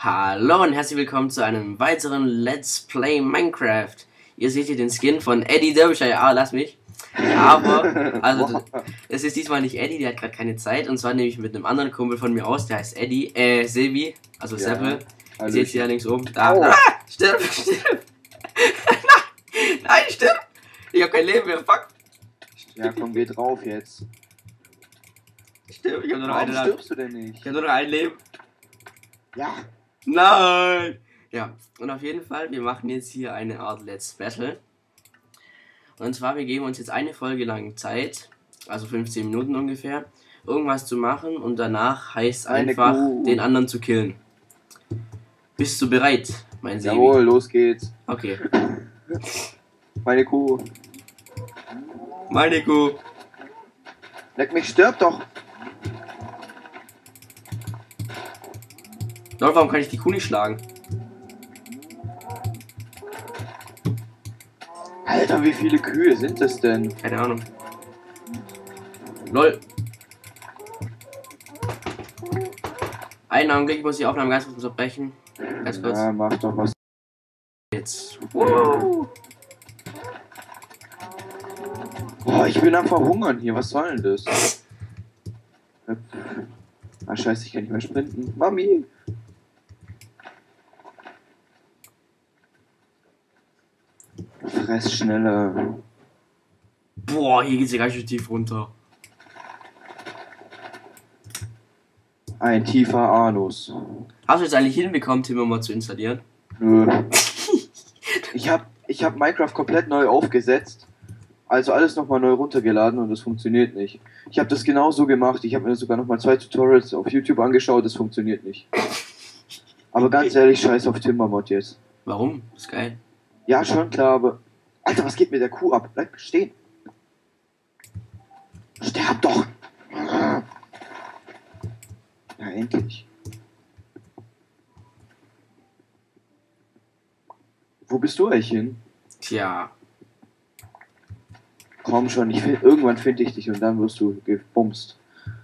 Hallo und herzlich willkommen zu einem weiteren Let's Play Minecraft. Ihr seht hier den Skin von Eddie Derbyshire. Lass mich. Aber, also, es ist diesmal nicht Eddie, der hat gerade keine Zeit. Und zwar nehme ich mit einem anderen Kumpel von mir aus, der heißt Eddie, Sebi, also Ja, Seppel. Ihr seht hier links oben. Da. Oh. Stirb! Nein, stirb! Ich hab kein Leben mehr, fuck! Ja, komm, geh drauf jetzt. Stirb, ich hab nur noch Warum eine stirbst du denn nicht? Ich hab nur noch ein Leben. Ja. Nein! Ja, und auf jeden Fall, wir machen jetzt hier eine Art Let's Battle. Und zwar, wir geben uns jetzt eine Folge lang Zeit, also 15 Minuten ungefähr, irgendwas zu machen und danach heißt einfach, den anderen zu killen. Bist du bereit, mein Sebi? Jawohl, los geht's. Okay. Meine Kuh. Meine Kuh. Leck mich, stirb doch. Lol, warum kann ich die Kuh nicht schlagen? Alter, wie viele Kühe sind das denn? Keine Ahnung. Lol. Einen Augenblick, ich muss die Aufnahme ganz kurz unterbrechen. Ganz kurz. Ja, mach doch was. Jetzt. Oh, ich bin am Verhungern hier. Was soll denn das? Ah, scheiße, ich kann nicht mehr sprinten. Mami. Fress schneller. Boah, hier geht's ja ganz schön tief runter. Ein tiefer Anus. Hast du jetzt eigentlich hinbekommen, Timmer zu installieren? Nö. Ich hab Minecraft komplett neu aufgesetzt. Also alles nochmal neu runtergeladen und das funktioniert nicht. Ich habe das genauso gemacht. Ich habe mir sogar nochmal 2 Tutorials auf YouTube angeschaut. Das funktioniert nicht. Aber ganz ehrlich, scheiß auf Timbermod jetzt. Warum? Ist geil. Ja, schon klar, aber... Alter, was geht mit der Kuh ab? Bleib stehen. Sterb doch! Ja, endlich. Wo bist du eigentlich hin? Tja. Komm schon, irgendwann finde ich dich und dann wirst du gebumst.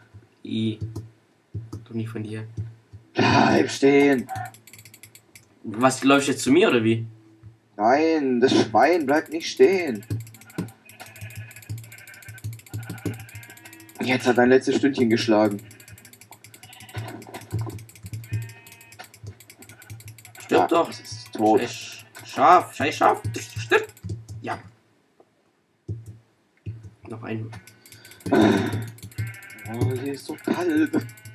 Doch nicht von dir. Bleib stehen! Was, läufst du jetzt zu mir oder wie? Nein, das Schwein bleibt nicht stehen. Jetzt hat ein letztes Stündchen geschlagen. Stirb doch. Es ist tot. Scheiß Schaf. Stirb. Ja. Noch ein. Oh, hier ist so kalt.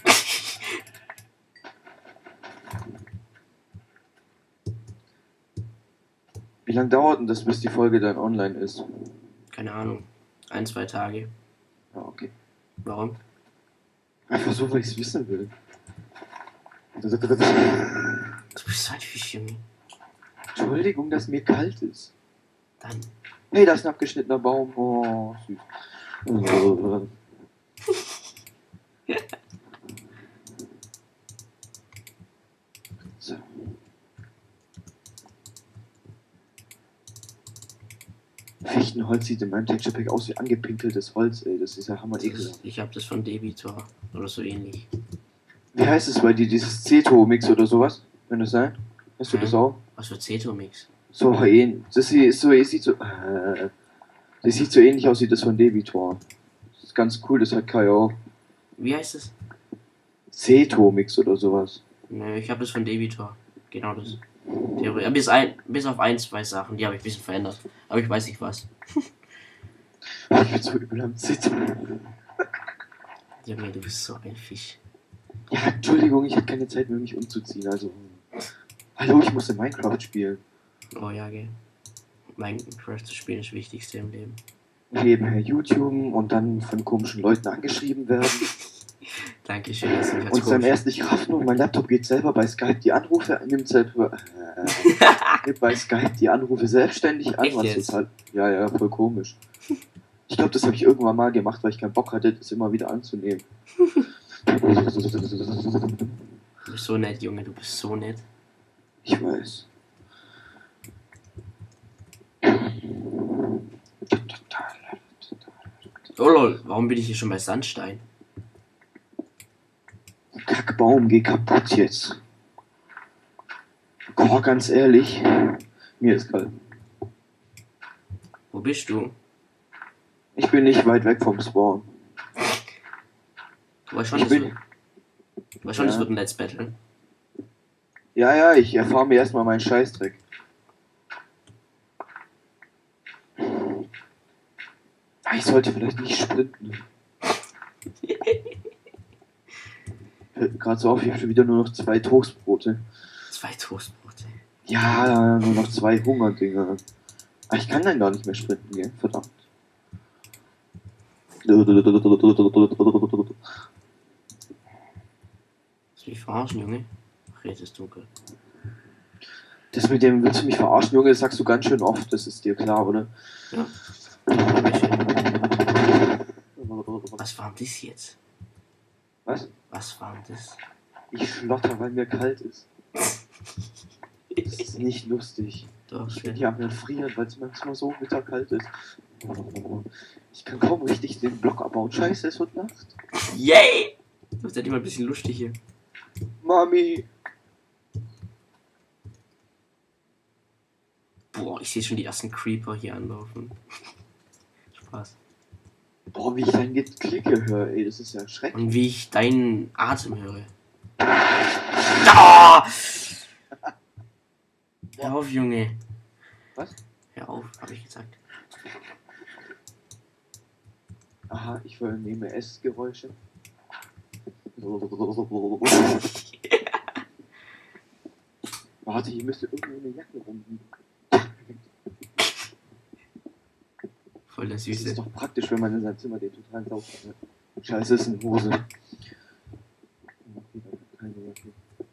Wie lange dauert denn das, bis die Folge dann online ist? Keine Ahnung. 1, 2 Tage. Ja, okay. Warum? Einfach so, weil ich es wissen will. Du bist so ein Fischchen. Entschuldigung, dass mir kalt ist. Dann. Hey, da ist ein abgeschnittener Baum. Oh, süß. So. Fichtenholz sieht in meinem Texture Pack aus wie angepinkeltes Holz, ey. Das ist ja hammer ekelhaft. Ich hab das von Debitor. Oder so ähnlich. Wie heißt es bei dir? Dieses Ceto-Mix oder sowas? Kann das sein? Hast du das auch? Was für Ceto-Mix? So ähnlich. Das sieht so ähnlich aus wie das von Debitor. Das ist ganz cool, das hat Kai auch. Wie heißt es? Ceto-Mix oder sowas. Nö, ich habe das von Debitor. Genau das. Theorie. Ja, bis auf 1, 2 Sachen, die habe ich ein bisschen verändert. Aber ich weiß nicht was. Ich bin so übel am Zittern. Junge, du bist so ein Fisch. Ja, Entschuldigung, ich hatte keine Zeit mehr, mich umzuziehen. Also. Hallo, ich musste Minecraft spielen. Oh ja, gell. Minecraft zu spielen ist das Wichtigste im Leben. Nebenher YouTube und dann von komischen Leuten angeschrieben werden. Dankeschön, dass du mich als Und dann komisch... erst nicht raffen und mein Laptop geht selber bei Skype die Anrufe, nimmt bei Skype die Anrufe selbstständig an. Echt Was jetzt? total, ja, voll komisch. Ich glaube, das habe ich irgendwann mal gemacht, weil ich keinen Bock hatte, das immer wieder anzunehmen. Du bist so nett, Junge, du bist so nett. Ich weiß. Oh lol, warum bin ich hier schon bei Sandstein? Kackbaum, geh kaputt jetzt. Oh, ganz ehrlich, mir ist kalt. Wo bist du? Ich bin nicht weit weg vom Spawn. Du weißt schon, Ich das bin- wird, du weißt schon, Ja. das wird ein Let's Battle. Ja, ich erfahre mir erstmal meinen Scheißdreck. Ich sollte vielleicht nicht sprinten. Fällt mir gerade so auf, ich habe schon wieder nur noch 2 Toastbrote. 2 Toastbrote. Ja, nur noch 2 Hungerdinger. Aber ich kann dann gar nicht mehr sprinten, gell? Verdammt. Willst du mich verarschen, Junge? Ach, jetzt ist dunkel. Das mit dem willst du mich verarschen, Junge, das sagst du ganz schön oft, das ist dir klar, oder? Ja. Was war denn das jetzt? Was? Was war denn das? Ich schlotter, weil mir kalt ist. Das ist nicht lustig. Doch, Ich bin ja. hier am Erfrieren, weil es manchmal so bitterkalt ist. Ich kann kaum richtig den Block abbauen. Scheiße, es wird Nacht. Yay! Das ist ja immer ein bisschen lustig hier. Mami! Boah, ich sehe schon die ersten Creeper hier anlaufen. Spaß. Boah, wie ich dein Geklicke höre, ey, das ist ja schrecklich. Und wie ich deinen Atem höre. Ah! Hör auf, Junge. Was? Hör auf, habe ich gesagt. Aha, ich vernehme Essgeräusche. Warte, hier müsste irgendwo eine Jacke rumliegen. Voll der Das ist Süße. doch praktisch, wenn man in seinem Zimmer den totalen Sauf hat. Scheiße, ist eine Hose. Keine Jacke.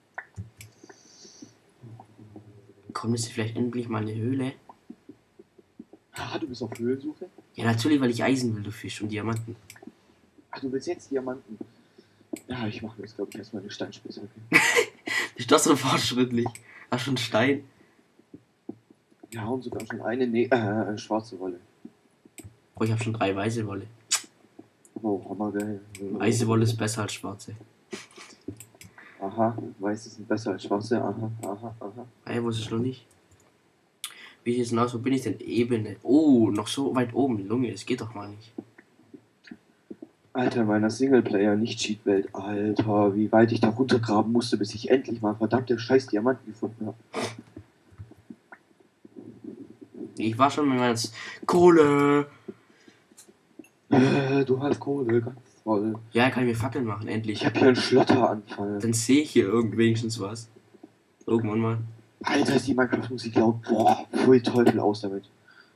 Kommt jetzt vielleicht endlich mal eine Höhle? Ah, du bist auf Höhlensuche? Ja, natürlich, weil ich Eisen will, du Fisch und Diamanten. Ach, du willst jetzt Diamanten? Ja, ich mache mir jetzt, glaube ich, erstmal eine Steinspitzhacke. Ist doch so fortschrittlich. Hast schon Stein? Ja, und sogar schon eine schwarze Wolle. Oh, ich habe schon 3 weiße Wolle. Oh, hammergeil. Weiße Wolle ist besser als schwarze. Aha, weiße sind besser als schwarze. Aha. Hey, wo ist es noch nicht? Wie sieht es denn aus? Wo bin ich denn? Ebene. Oh, noch so weit oben. Lunge, das geht doch mal nicht. Alter, in meiner Singleplayer-Nicht-Cheat-Welt. Alter, wie weit ich da runtergraben musste, bis ich endlich mal verdammte scheiß Diamanten gefunden habe. Ich war schon mit meiner Kohle. Du hast Kohle, ganz toll. Ja, kann ich mir Fackeln machen, Ich endlich. habe hier einen Schlotteranfall. Dann sehe ich hier wenigstens was. Irgendwann mal. Alter, ist die Minecraft-Musik laut. Boah, pfui Teufel aus damit.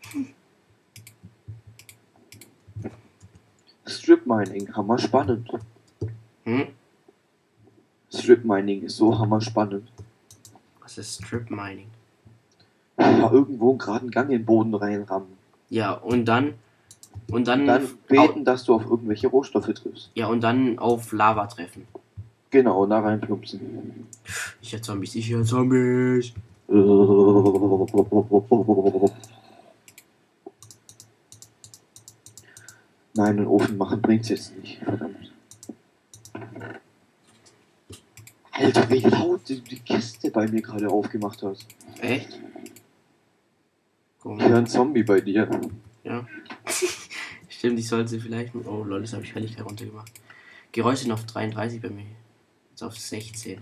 Strip Mining, hammer spannend. Hm? Strip Mining ist so hammer spannend. Was ist Strip Mining? Ja, irgendwo einen geraden Gang in den Boden reinrammen. Ja, und dann. Und dann. Dann beten, dass du auf irgendwelche Rohstoffe triffst. Ja, und dann auf Lava treffen. Genau, da reinplumpsen. Ich höre Zombies, ich höre Zombies. Nein, einen Ofen machen bringt's jetzt nicht. Verdammt. Alter, wie laut du die Kiste bei mir gerade aufgemacht hast. Echt? Ich Komisch. höre einen Zombie bei dir. Ja. Stimmt, ich sollte vielleicht. Oh lol, das habe ich Helligkeit runtergemacht. Geräusche sind auf 33 bei mir. Jetzt auf 16.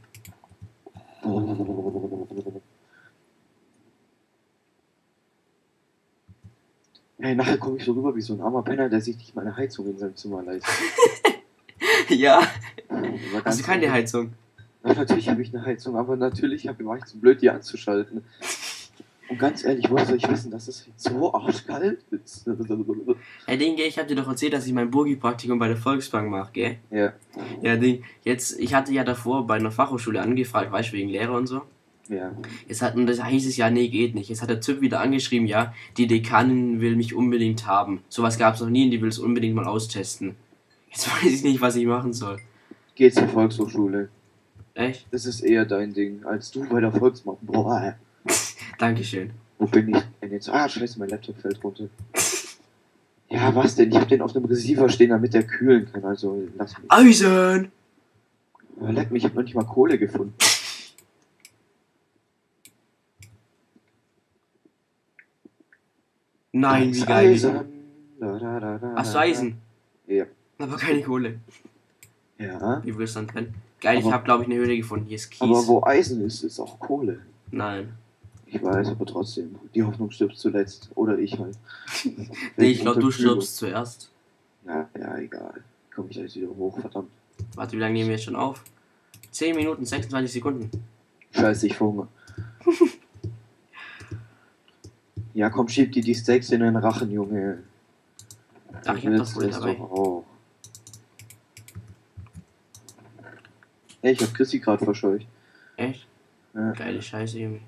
Hey, nachher komme ich so rüber wie so ein armer Penner, der sich nicht mal eine Heizung in seinem Zimmer leistet. Ja. War Hast ganz du keine ehrlich. Heizung? Na, natürlich habe ich eine Heizung, aber natürlich war ich zu blöd, die anzuschalten. Und ganz ehrlich, woher soll ich wissen, dass es so arschkalt ist? Hey Ding, ich habe dir doch erzählt, dass ich mein Burgi-Praktikum bei der Volksbank mache, gell? Ja, Ja, Ding, jetzt, ich hatte ja davor bei einer Fachhochschule angefragt, weißt du, wegen Lehrer und so. ja. Und das hieß es ja, nee, geht nicht. Jetzt hat der Typ wieder angeschrieben, ja, die Dekanin will mich unbedingt haben. Sowas gab es noch nie und die will es unbedingt mal austesten. Jetzt weiß ich nicht, was ich machen soll. Geh zur Volkshochschule. Echt? Das ist eher dein Ding, als du bei der Volksbank. Boah, Dankeschön. wo bin ich denn jetzt? Ah, scheiße, mein Laptop fällt runter. Ja, was denn? Ich hab den auf einem Receiver stehen, damit der kühlen kann, also lass mich. Eisen! Aber leck mich, ich hab noch nicht mal Kohle gefunden. Nein, wie Das geil. Eisen. Da, da, da, da, Hast du da. Eisen? Ja. Aber keine Kohle. Ja. Wie willst du dann trennen? Geil, ich Aber- habe glaube ich eine Höhle gefunden. Hier ist Kies. Aber wo Eisen ist, ist auch Kohle. Nein. Ich weiß, aber trotzdem. Die Hoffnung stirbt zuletzt. Oder ich halt. Nee, ich glaube, du Unterkühlung. stirbst zuerst. Ja, egal. Komm ich gleich wieder hoch, verdammt. Warte, wie lange nehmen wir jetzt schon auf? 10 Minuten, 26 Sekunden. Scheiße, ich verhungere. Ja, komm, schieb dir die Steaks in den Rachen, Junge. Ach, ich Du hab willst doch Kohle es dabei. doch auch. Ey, ich hab Chrissy gerade verscheucht. Echt? Ja. Geile Scheiße, Junge.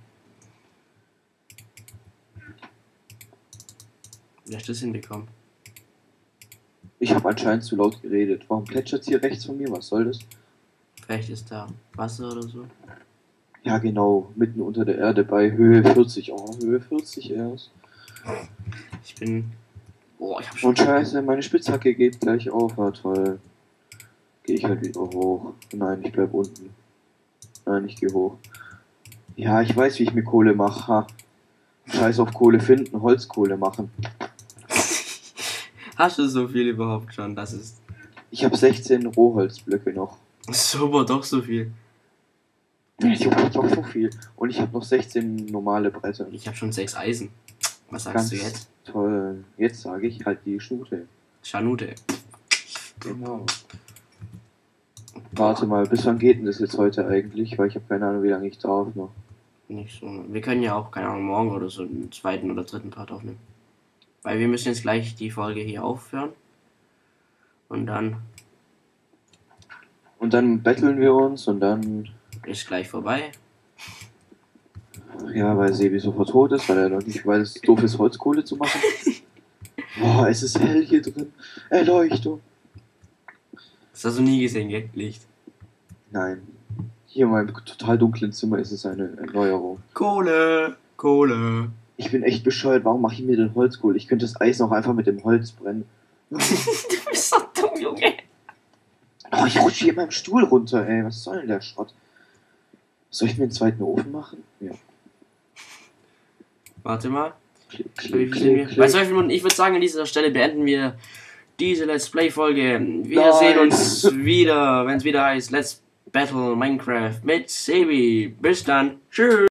Wie hast du das hinbekommen? Ich habe anscheinend zu laut geredet. Warum plätschert's hier rechts von mir? Was soll das? Vielleicht ist da Wasser oder so. Ja, genau. Mitten unter der Erde bei Höhe 40. Oh, Höhe 40 erst. Ich bin. Boah, ich hab schon. Und scheiße, meine Spitzhacke geht gleich auf. Ah, toll. Gehe ich halt wieder hoch. Nein, ich bleib unten. Nein, ich gehe hoch. Ja, ich weiß, wie ich mir Kohle mache. Ha. Scheiß auf Kohle finden, Holzkohle machen. Hast du so viel überhaupt schon? Das ist. Ich habe 16 Rohholzblöcke noch. Super, doch so viel. Ich habe doch so viel. Und ich habe noch 16 normale Bretter. Ich habe schon 6 Eisen. Was sagst Ganz du jetzt? toll. Jetzt sage ich halt die Schnute. Schanute. Genau. Warte mal, bis wann geht denn das jetzt heute eigentlich? Weil ich habe keine Ahnung, wie lange ich darf noch. Nicht so. Wir können ja auch, keine Ahnung, morgen oder so einen zweiten oder dritten Part aufnehmen. Weil wir müssen jetzt gleich die Folge hier aufhören. Und dann Und dann betteln wir uns und dann, ist gleich vorbei. ja, weil Sebi sofort tot ist, weil er noch nicht, weil es doof ist, Holzkohle zu machen. Boah, es ist hell hier drin. Erleuchtung. Das hast du nie gesehen, gell? Licht. Nein. Hier in meinem total dunklen Zimmer ist es eine Erneuerung. Kohle! Kohle! Ich bin echt bescheuert, warum mache ich mir denn Holzkohle? Ich könnte das Eis auch einfach mit dem Holz brennen. Du bist so dumm, Junge! Oh, ich rutsche hier in meinem Stuhl runter, ey. Was soll denn der Schrott? Soll ich mir einen zweiten Ofen machen? Ja. Warte mal. Klick, Wie klick, viel sind wir? klick, Bei klick. 12 Minuten, ich würde sagen, an dieser Stelle beenden wir diese Let's Play-Folge. Wir Nein. sehen uns wieder, wenn es wieder heißt Let's Battle Minecraft mit Sebi. Bis dann. Tschüss.